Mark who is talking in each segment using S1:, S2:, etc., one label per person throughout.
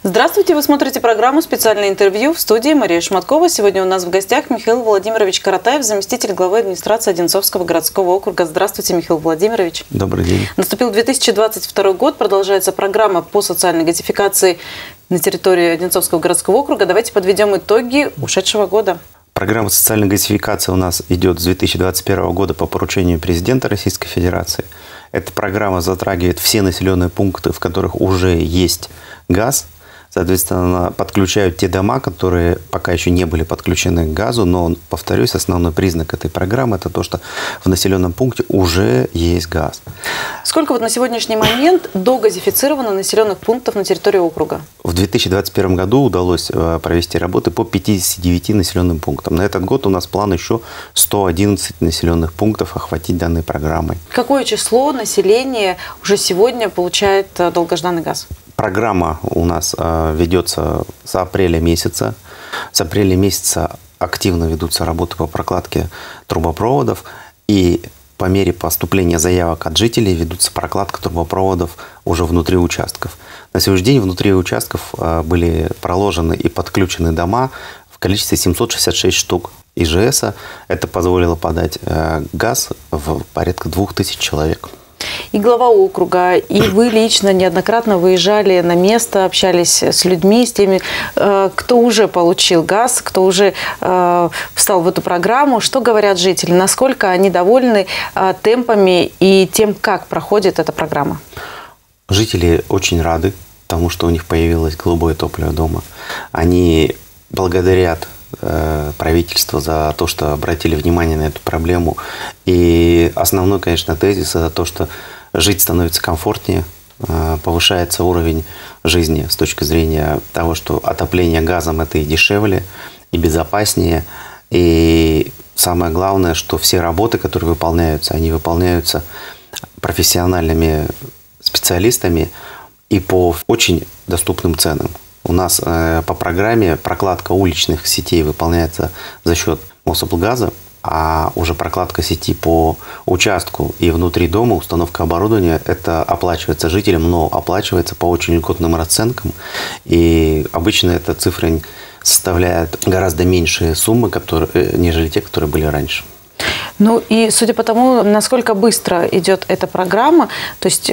S1: Здравствуйте, вы смотрите программу «Специальное интервью», в студии Мария Шматкова. Сегодня у нас в гостях Михаил Владимирович Каратаев, заместитель главы администрации Одинцовского городского округа. Здравствуйте, Михаил Владимирович.
S2: Добрый день.
S1: Наступил 2022 год, продолжается программа по социальной газификации на территории Одинцовского городского округа. Давайте подведем итоги ушедшего года.
S2: Программа социальной газификации у нас идет с 2021 года по поручению президента Российской Федерации. Эта программа затрагивает все населенные пункты, в которых уже есть газ. Соответственно, подключают те дома, которые пока еще не были подключены к газу, но, повторюсь, основной признак этой программы – это то, что в населенном пункте уже есть газ.
S1: Сколько вот на сегодняшний момент догазифицировано населенных пунктов на территории округа?
S2: В 2021 году удалось провести работы по 59 населенным пунктам. На этот год у нас план еще 111 населенных пунктов охватить данной программой.
S1: Какое число населения уже сегодня получает долгожданный газ?
S2: Программа у нас ведется с апреля месяца. С апреля месяца активно ведутся работы по прокладке трубопроводов. И по мере поступления заявок от жителей ведутся прокладка трубопроводов уже внутри участков. На сегодняшний день внутри участков были проложены и подключены дома в количестве 766 штук ИЖС. Это позволило подать газ в порядка 2000 человек.
S1: И глава округа, и вы лично неоднократно выезжали на место, общались с людьми, с теми, кто уже получил газ, кто уже встал в эту программу. Что говорят жители? Насколько они довольны темпами и тем, как проходит эта программа?
S2: Жители очень рады тому, что у них появилось голубое топливо дома. Они благодарят правительство за то, что обратили внимание на эту проблему. И основной, конечно, тезис – это то, что жить становится комфортнее, повышается уровень жизни с точки зрения того, что отопление газом – это и дешевле, и безопаснее. И самое главное, что все работы, которые выполняются, они выполняются профессиональными специалистами и по очень доступным ценам. У нас по программе прокладка уличных сетей выполняется за счет Мособлгаза, а уже прокладка сети по участку и внутри дома, установка оборудования, это оплачивается жителям, но оплачивается по очень льготным расценкам. И обычно эта цифра составляет гораздо меньшие суммы, нежели те, которые были раньше.
S1: Ну и судя по тому, насколько быстро идет эта программа, то есть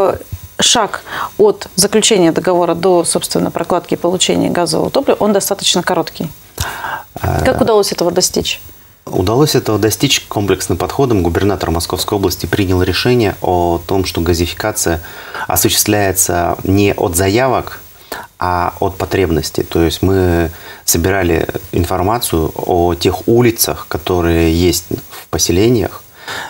S1: шаг от заключения договора до, собственно, прокладки и получения газового топлива, он достаточно короткий. Как удалось этого достичь?
S2: Удалось этого достичь комплексным подходом. Губернатор Московской области принял решение о том, что газификация осуществляется не от заявок, а от потребностей. То есть мы собирали информацию о тех улицах, которые есть в поселениях,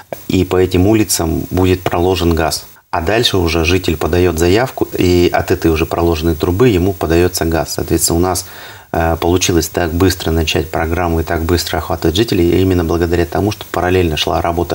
S2: и по этим улицам будет проложен газ. А дальше уже житель подает заявку, и от этой уже проложенной трубы ему подается газ. Соответственно, у нас получилось так быстро начать программу и так быстро охватывать жителей именно благодаря тому, что параллельно шла работа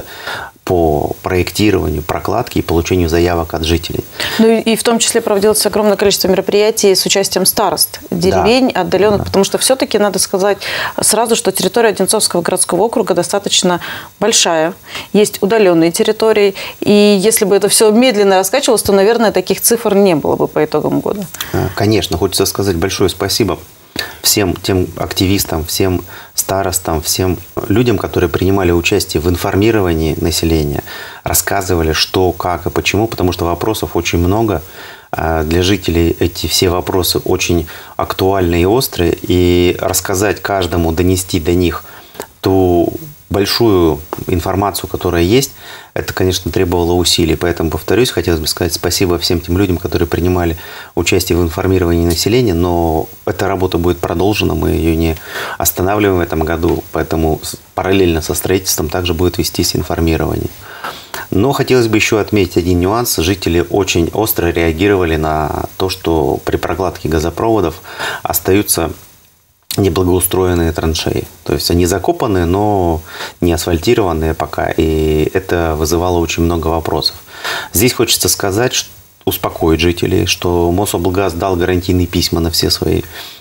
S2: по проектированию, прокладке и получению заявок от жителей. Ну
S1: и в том числе проводилось огромное количество мероприятий с участием старост деревень, да, отдаленных, да. Потому что все-таки надо сказать сразу, что территория Одинцовского городского округа достаточно большая. Есть удаленные территории, и если бы это все медленно раскачивалось, то, наверное, таких цифр не было бы по итогам года.
S2: Конечно, хочется сказать большое спасибо всем тем активистам, всем старостам, всем людям, которые принимали участие в информировании населения, рассказывали, что, как и почему, потому что вопросов очень много. Для жителей эти все вопросы очень актуальны и острые, и рассказать каждому, донести до них ту большую информацию, которая есть, это, конечно, требовало усилий. Поэтому, повторюсь, хотелось бы сказать спасибо всем тем людям, которые принимали участие в информировании населения, но эта работа будет продолжена, мы ее не останавливаем в этом году, поэтому параллельно со строительством также будет вестись информирование. Но хотелось бы еще отметить один нюанс. Жители очень остро реагировали на то, что при прокладке газопроводов остаются неблагоустроенные траншеи. То есть они закопаны, но не асфальтированные пока. И это вызывало очень много вопросов. Здесь хочется сказать, успокоить жителей, что Мособлгаз дал гарантийные письма на все свои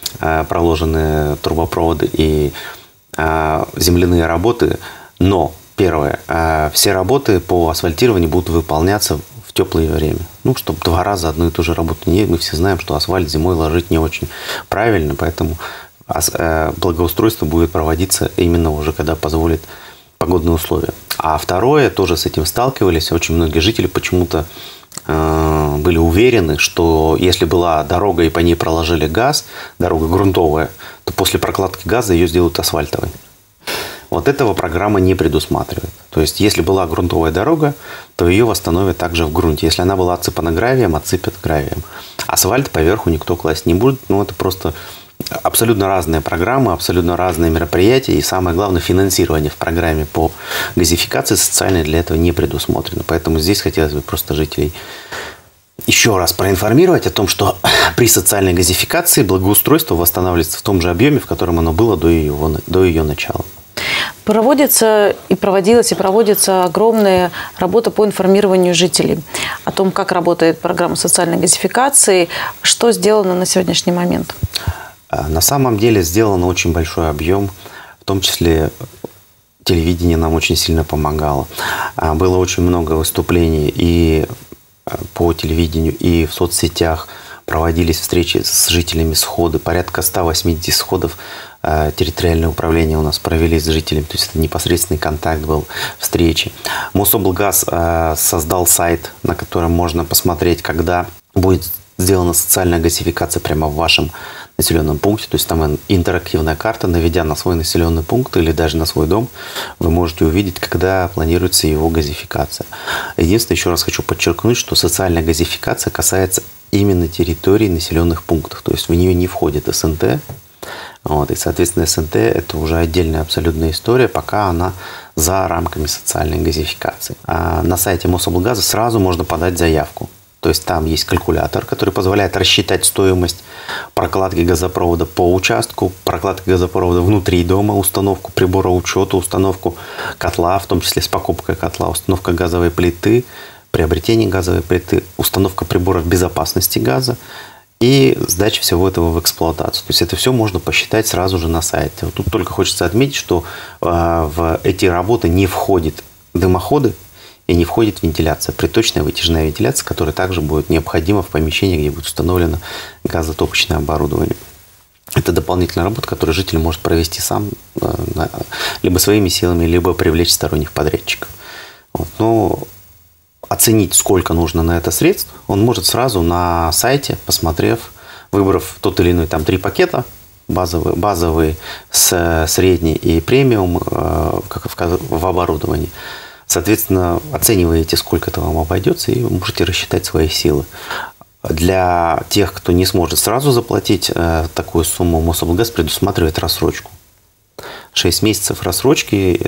S2: проложенные трубопроводы и земляные работы. Но, первое, все работы по асфальтированию будут выполняться в теплое время. Ну, чтобы 2 раза одну и ту же работу не... Мы все знаем, что асфальт зимой ложить не очень правильно, поэтому благоустройство будет проводиться именно уже, когда позволит погодные условия. А второе, тоже с этим сталкивались. Очень многие жители почему-то были уверены, что если была дорога и по ней проложили газ, дорога грунтовая, то после прокладки газа ее сделают асфальтовой. Вот этого программа не предусматривает. То есть, если была грунтовая дорога, то ее восстановят также в грунте. Если она была отсыпана гравием, отсыпят гравием. Асфальт поверху никто класть не будет. Ну, это просто абсолютно разные программы, абсолютно разные мероприятия. И самое главное, финансирование в программе по газификации социальной для этого не предусмотрено. Поэтому здесь хотелось бы просто жителей еще раз проинформировать о том, что при социальной газификации благоустройство восстанавливается в том же объеме, в котором оно было до ее начала.
S1: Проводится и проводилась, и проводится огромная работа по информированию жителей о том, как работает программа социальной газификации, что сделано на сегодняшний момент.
S2: На самом деле сделан очень большой объем, в том числе телевидение нам очень сильно помогало. Было очень много выступлений и по телевидению, и в соцсетях. Проводились встречи с жителями, сходы, порядка 180 сходов территориальное управление у нас провели с жителями, то есть это непосредственный контакт был, встречи. Мособлгаз создал сайт, на котором можно посмотреть, когда будет сделана социальная газификация прямо в вашем населенном пункте, то есть там интерактивная карта, наведя на свой населенный пункт или даже на свой дом, вы можете увидеть, когда планируется его газификация. Единственное, еще раз хочу подчеркнуть, что социальная газификация касается именно территорий населенных пунктов, то есть в нее не входит СНТ, вот, и, соответственно, СНТ – это уже отдельная абсолютная история, пока она за рамками социальной газификации. А на сайте Мособлгаза сразу можно подать заявку. То есть там есть калькулятор, который позволяет рассчитать стоимость прокладки газопровода по участку, прокладки газопровода внутри дома, установку прибора учета, установку котла, в том числе с покупкой котла, установка газовой плиты, приобретение газовой плиты, установка приборов безопасности газа и сдача всего этого в эксплуатацию. То есть это все можно посчитать сразу же на сайте. Вот тут только хочется отметить, что в эти работы не входят дымоходы и не входит вентиляция, приточная вытяжная вентиляция, которая также будет необходима в помещении, где будет установлено газотопочное оборудование. Это дополнительная работа, которую житель может провести сам, либо своими силами, либо привлечь сторонних подрядчиков. Вот. Но оценить, сколько нужно на это средств, он может сразу на сайте, посмотрев, выбрав тот или иной, там 3 пакета, базовый, средний и премиум в оборудовании. Соответственно, оцениваете, сколько это вам обойдется, и вы можете рассчитать свои силы. Для тех, кто не сможет сразу заплатить такую сумму, Мособлгаз предусматривает рассрочку. 6 месяцев рассрочки,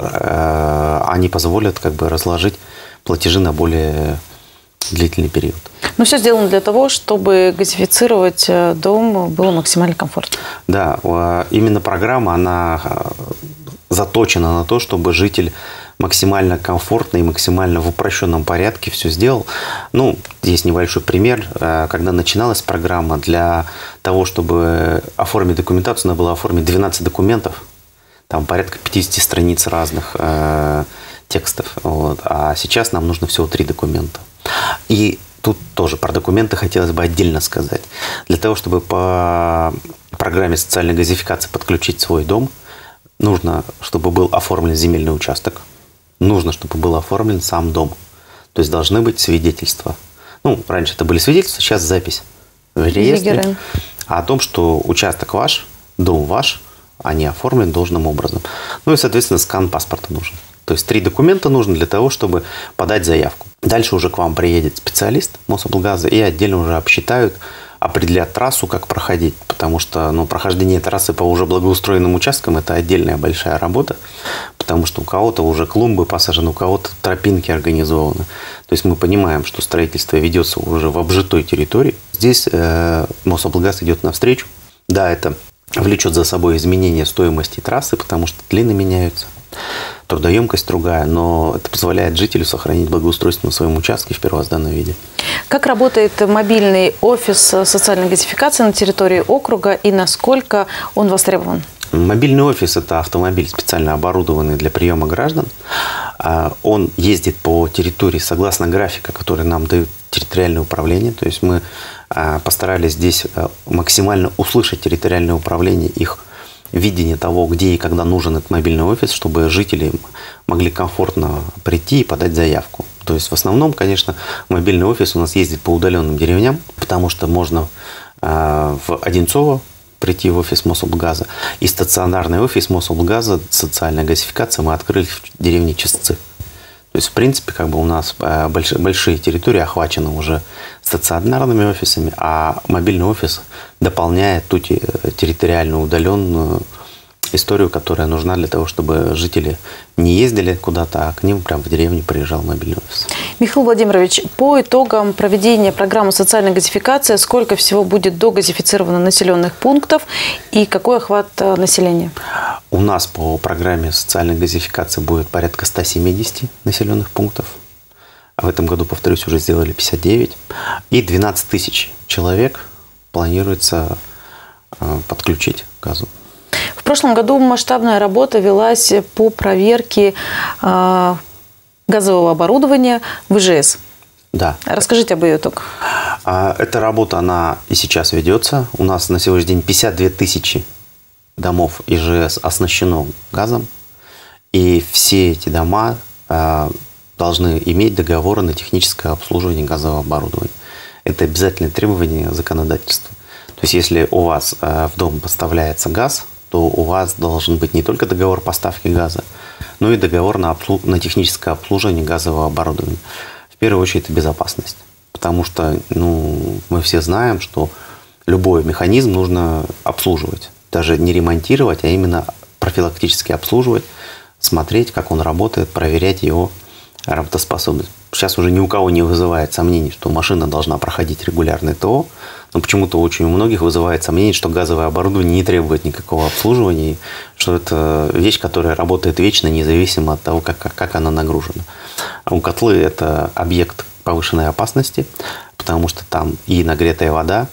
S2: они позволят разложить платежи на более длительный период.
S1: Но все сделано для того, чтобы газифицировать дом было максимально комфортно.
S2: Да, именно программа, она заточена на то, чтобы житель максимально комфортно и максимально в упрощенном порядке все сделал. Ну, есть небольшой пример. Когда начиналась программа, для того, чтобы оформить документацию, надо было оформить 12 документов. Там порядка 50 страниц разных текстов. Вот. А сейчас нам нужно всего 3 документа. И тут тоже про документы хотелось бы отдельно сказать. Для того, чтобы по программе социальной газификации подключить свой дом, нужно, чтобы был оформлен земельный участок. Нужно, чтобы был оформлен сам дом. То есть должны быть свидетельства. Ну, раньше это были свидетельства, сейчас запись в реестре о том, что участок ваш, дом ваш, они оформлены должным образом. Ну и, соответственно, скан паспорта нужен. То есть 3 документа нужно для того, чтобы подать заявку. Дальше уже к вам приедет специалист Мособлгаза и отдельно уже обсчитают, определят трассу, как проходить. Потому что прохождение трассы по уже благоустроенным участкам – это отдельная большая работа. Потому что у кого-то уже клумбы посажены, у кого-то тропинки организованы. То есть мы понимаем, что строительство ведется уже в обжитой территории. Здесь Мособлгаз идет навстречу. Да, это влечет за собой изменение стоимости трассы, потому что длины меняются, трудоемкость другая, но это позволяет жителю сохранить благоустройство на своем участке в первозданном виде.
S1: Как работает мобильный офис социальной газификации на территории округа и насколько он востребован?
S2: Мобильный офис – это автомобиль, специально оборудованный для приема граждан. Он ездит по территории согласно графика, который нам дают территориальное управление. То есть мы постарались здесь максимально услышать территориальное управление, их видение того, где и когда нужен этот мобильный офис, чтобы жители могли комфортно прийти и подать заявку. То есть в основном, конечно, мобильный офис у нас ездит по удаленным деревням, потому что можно в Одинцово прийти в офис Мособлгаза. И стационарный офис Мособлгаза, социальная газификация, мы открыли в деревне Чистцы. То есть, в принципе, как бы у нас большие территории охвачены уже стационарными офисами, а мобильный офис дополняет ту территориально удаленную историю, которая нужна для того, чтобы жители не ездили куда-то, а к ним прямо в деревню приезжал мобильный офис.
S1: Михаил Владимирович, по итогам проведения программы социальной газификации, сколько всего будет догазифицировано населенных пунктов и какой охват населения?
S2: У нас по программе социальной газификации будет порядка 170 населенных пунктов. В этом году, повторюсь, уже сделали 59. И 12 тысяч человек планируется подключить к газу.
S1: В прошлом году масштабная работа велась по проверке газового оборудования в ИЖС.
S2: Да.
S1: Расскажите об ее итогах.
S2: Эта работа, она и сейчас ведется. У нас на сегодняшний день 52 тысячи домов ИЖС оснащено газом. И все эти дома должны иметь договоры на техническое обслуживание газового оборудования. Это обязательное требование законодательства. То есть, если у вас в дом поставляется газ, то у вас должен быть не только договор поставки газа, но и договор на техническое обслуживание газового оборудования. В первую очередь, это безопасность. Потому что мы все знаем, что любой механизм нужно обслуживать. Даже не ремонтировать, а именно профилактически обслуживать, смотреть, как он работает, проверять его работоспособность. Сейчас уже ни у кого не вызывает сомнений, что машина должна проходить регулярное ТО, но почему-то очень у многих вызывает сомнение, что газовое оборудование не требует никакого обслуживания, и что это вещь, которая работает вечно, независимо от того, как она нагружена. У котлы это объект повышенной опасности, потому что там и нагретая вода,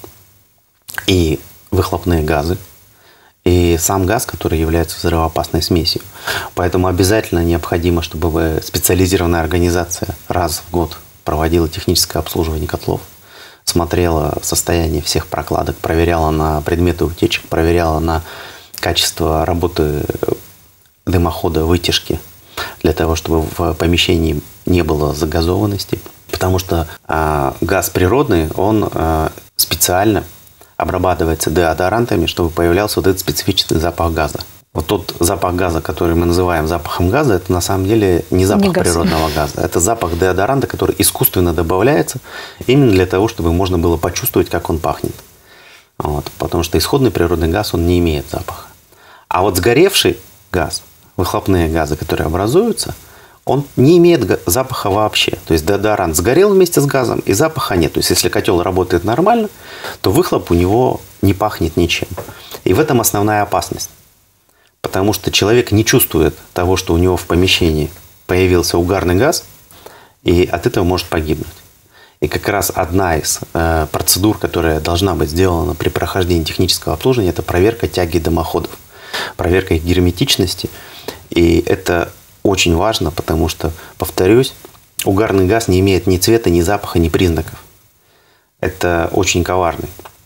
S2: и выхлопные газы, и сам газ, который является взрывоопасной смесью. Поэтому обязательно необходимо, чтобы специализированная организация раз в год проводила техническое обслуживание котлов, смотрела состояние всех прокладок, проверяла на предметы утечек, проверяла на качество работы дымохода, вытяжки, для того, чтобы в помещении не было загазованности. Потому что газ природный, он специально обрабатывается деодорантами, чтобы появлялся вот этот специфичный запах газа. Вот тот запах газа, который мы называем запахом газа, это на самом деле не запах природного газа. Это запах деодоранта, который искусственно добавляется именно для того, чтобы можно было почувствовать, как он пахнет. Потому что исходный природный газ, он не имеет запаха. А вот сгоревший газ, выхлопные газы, которые образуются, он не имеет запаха вообще. То есть деодорант сгорел вместе с газом, и запаха нет. То есть если котел работает нормально, то выхлоп у него не пахнет ничем. И в этом основная опасность. Потому что человек не чувствует того, что у него в помещении появился угарный газ, и от этого может погибнуть. И как раз одна из процедур, которая должна быть сделана при прохождении технического обслуживания, это проверка тяги дымоходов, проверка их герметичности. И это очень важно, потому что, повторюсь, угарный газ не имеет ни цвета, ни запаха, ни признаков. Это очень коварный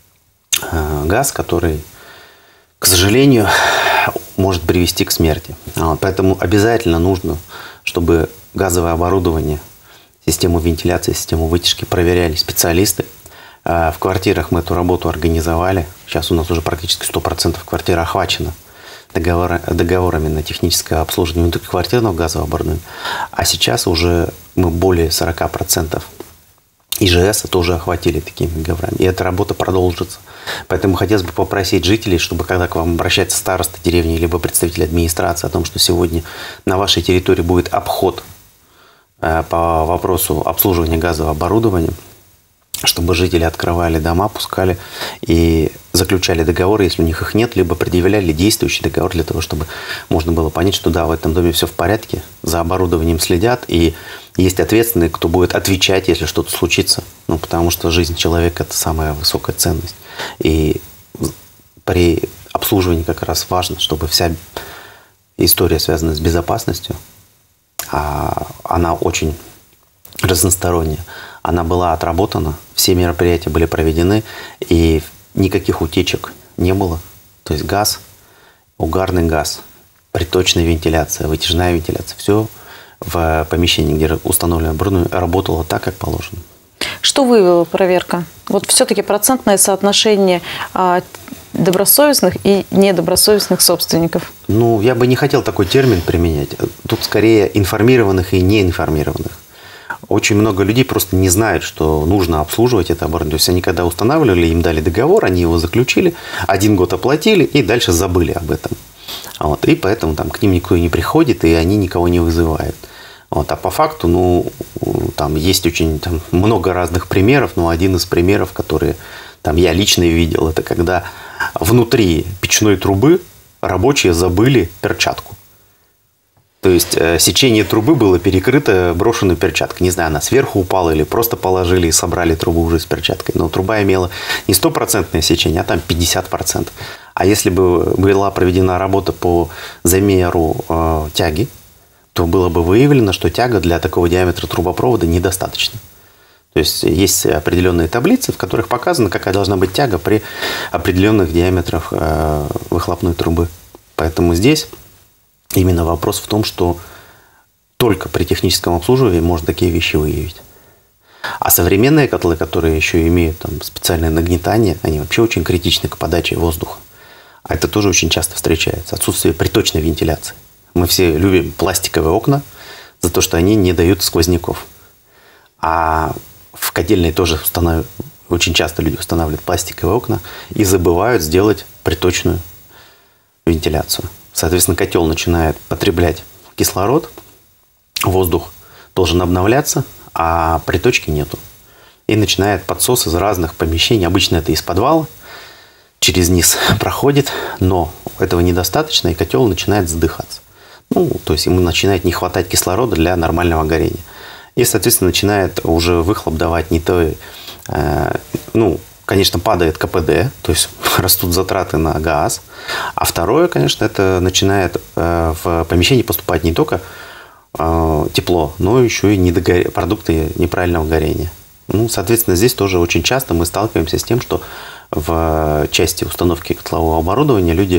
S2: газ, который, к сожалению, может привести к смерти. Поэтому обязательно нужно, чтобы газовое оборудование, систему вентиляции, систему вытяжки проверяли специалисты. В квартирах мы эту работу организовали. Сейчас у нас уже практически 100% квартир охвачено договорами на техническое обслуживание внутриквартирного газового оборудования. А сейчас уже мы более 40% ИЖС тоже охватили такими договорами. И эта работа продолжится. Поэтому хотелось бы попросить жителей, чтобы когда к вам обращается староста деревни либо представитель администрации о том, что сегодня на вашей территории будет обход по вопросу обслуживания газового оборудования, чтобы жители открывали дома, пускали и заключали договоры, если у них их нет, либо предъявляли действующий договор для того, чтобы можно было понять, что да, в этом доме все в порядке, за оборудованием следят, и есть ответственные, кто будет отвечать, если что-то случится. Потому что жизнь человека – это самая высокая ценность. И при обслуживании как раз важно, чтобы вся история, связанная с безопасностью, она очень разносторонняя. Она была отработана, все мероприятия были проведены, и никаких утечек не было. То есть газ, угарный газ, приточная вентиляция, вытяжная вентиляция, все в помещении, где установлено оборудование, работало так, как положено.
S1: Что выявила проверка? Вот все-таки процентное соотношение добросовестных и недобросовестных собственников.
S2: Ну, я бы не хотел такой термин применять. Тут скорее информированных и неинформированных. Очень много людей просто не знают, что нужно обслуживать это оборудование. То есть они когда устанавливали, им дали договор, они его заключили, 1 год оплатили и дальше забыли об этом. Вот. И поэтому там к ним никто не приходит, и они никого не вызывают. Вот. А по факту, ну, там есть очень много разных примеров, но один из примеров, которые там, я лично видел, это когда внутри печной трубы рабочие забыли перчатку. То есть сечение трубы было перекрыто брошенной перчаткой. Не знаю, она сверху упала или просто положили и собрали трубу уже с перчаткой. Но труба имела не 100% сечение, а там 50%. А если бы была проведена работа по замеру тяги, то было бы выявлено, что тяга для такого диаметра трубопровода недостаточна. То есть есть определенные таблицы, в которых показано, какая должна быть тяга при определенных диаметрах выхлопной трубы. Поэтому здесь именно вопрос в том, что только при техническом обслуживании можно такие вещи выявить. А современные котлы, которые еще имеют там специальное нагнетание, они вообще очень критичны к подаче воздуха. А это тоже очень часто встречается. Отсутствие приточной вентиляции. Мы все любим пластиковые окна за то, что они не дают сквозняков. А в котельной тоже очень часто люди устанавливают пластиковые окна и забывают сделать приточную вентиляцию. Соответственно, котел начинает потреблять кислород, воздух должен обновляться, а приточки нету. И начинает подсос из разных помещений. Обычно это из подвала, через низ проходит, но этого недостаточно, и котел начинает задыхаться. Ну, то есть ему начинает не хватать кислорода для нормального горения. И, соответственно, начинает уже выхлоп давать не то, конечно, падает КПД, то есть растут затраты на газ. А второе, конечно, это начинает в помещении поступать не только тепло, но еще и продукты неправильного горения. Ну, соответственно, здесь тоже очень часто мы сталкиваемся с тем, что в части установки котлового оборудования люди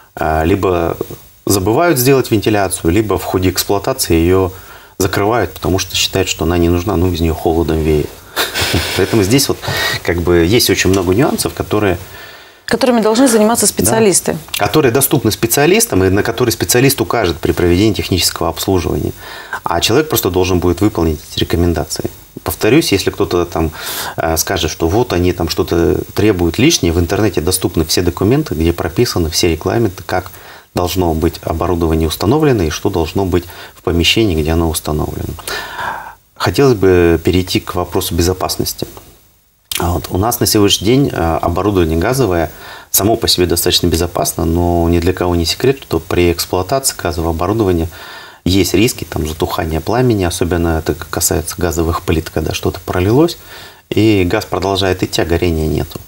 S2: либо забывают сделать вентиляцию, либо в ходе эксплуатации ее закрывают, потому что считают, что она не нужна, из нее холодом веет. Поэтому здесь вот как бы есть очень много нюансов,
S1: которыми должны заниматься специалисты.
S2: Да, которые доступны специалистам и на которые специалист укажет при проведении технического обслуживания. А человек просто должен будет выполнить эти рекомендации. Повторюсь, если кто-то там скажет, что вот они там что-то требуют лишнее, в интернете доступны все документы, где прописаны все регламенты, как должно быть оборудование установлено и что должно быть в помещении, где оно установлено. Хотелось бы перейти к вопросу безопасности. У нас на сегодняшний день оборудование газовое само по себе достаточно безопасно, но ни для кого не секрет, что при эксплуатации газового оборудования есть риски затухания пламени, особенно это касается газовых плит, когда что-то пролилось, и газ продолжает идти, а горения нету.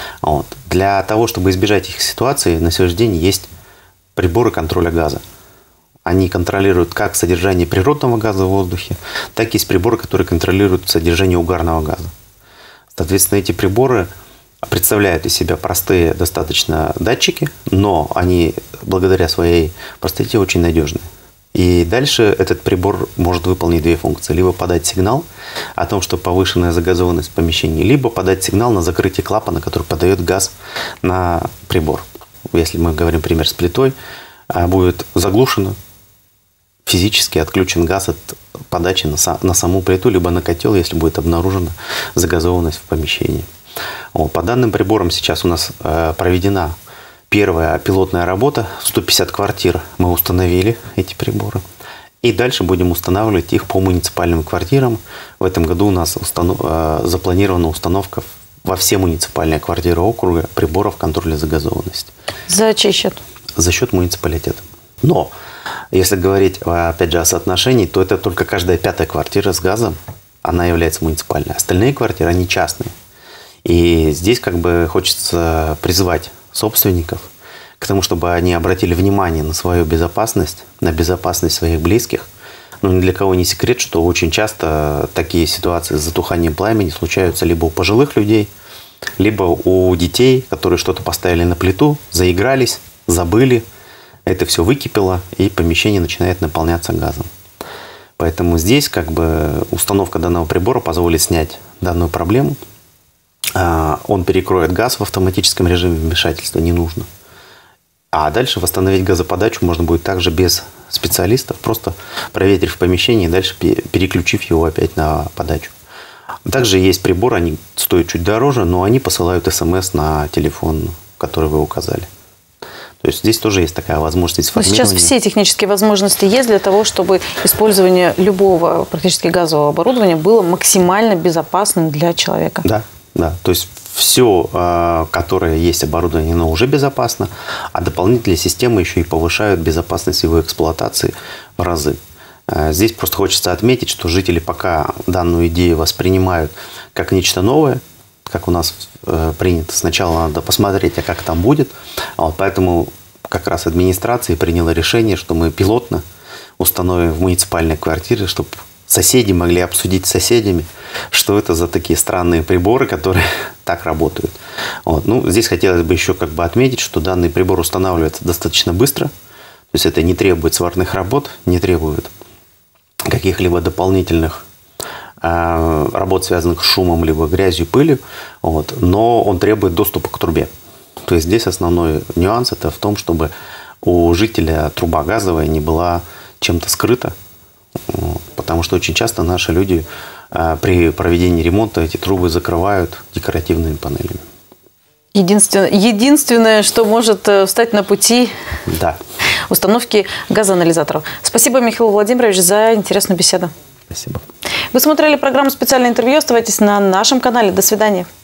S2: Для того, чтобы избежать этих ситуаций, на сегодняшний день есть приборы контроля газа. Они контролируют как содержание природного газа в воздухе, так и есть приборы, которые контролируют содержание угарного газа. Соответственно, эти приборы представляют из себя простые достаточно датчики, но они благодаря своей простоте очень надежны. И дальше этот прибор может выполнить две функции. Либо подать сигнал о том, что повышенная загазованность в помещении, либо подать сигнал на закрытие клапана, который подает газ на прибор. Если мы говорим, например, с плитой, будет заглушено, физически отключен газ от подачи на саму плиту, либо на котел, если будет обнаружена загазованность в помещении. По данным приборам сейчас у нас проведена первая пилотная работа. 150 квартир мы установили эти приборы. И дальше будем устанавливать их по муниципальным квартирам. В этом году у нас запланирована установка во все муниципальные квартиры округа приборов контроля загазованности.
S1: За чей счет?
S2: За счет муниципалитета. Но если говорить, опять же, о соотношении, то это только каждая 5-я квартира с газом, она является муниципальной. Остальные квартиры, они частные. И здесь хочется призывать собственников к тому, чтобы они обратили внимание на свою безопасность, на безопасность своих близких, Но ни для кого не секрет, что очень часто такие ситуации с затуханием пламени случаются либо у пожилых людей, либо у детей, которые что-то поставили на плиту, заигрались, забыли, это все выкипело, и помещение начинает наполняться газом. Поэтому здесь как бы установка данного прибора позволит снять данную проблему. Он перекроет газ в автоматическом режиме, вмешательства не нужно. А дальше восстановить газоподачу можно будет также без специалистов, просто проветрив помещение и дальше переключив его опять на подачу. Также есть приборы, они стоят чуть дороже, но они посылают СМС на телефон, который вы указали. То есть здесь тоже есть такая возможность формирования.
S1: Сейчас все технические возможности есть для того, чтобы использование любого практически газового оборудования было максимально безопасным для человека.
S2: Да, да. То есть все, которое есть оборудование, оно уже безопасно, а дополнительные системы еще и повышают безопасность его эксплуатации в разы. Здесь просто хочется отметить, что жители пока данную идею воспринимают как нечто новое, как у нас принято. Сначала надо посмотреть, а как там будет. Поэтому как раз администрация приняла решение, что мы пилотно установим в муниципальной квартире, чтобы соседи могли обсудить с соседями, что это за такие странные приборы, которые так работают. Ну, здесь хотелось бы еще как бы отметить, что данный прибор устанавливается достаточно быстро. То есть это не требует сварных работ, не требует каких-либо дополнительных работ, связанных с шумом, либо грязью, пылью, но он требует доступа к трубе. То есть здесь основной нюанс это в том, чтобы у жителя труба газовая не была чем-то скрыта, потому что очень часто наши люди при проведении ремонта эти трубы закрывают декоративными панелями.
S1: Единственное, что может встать на пути установки газоанализаторов. Спасибо, Михаил Владимирович, за интересную беседу.
S2: Спасибо.
S1: Вы смотрели программу «Специальное интервью». Оставайтесь на нашем канале. До свидания.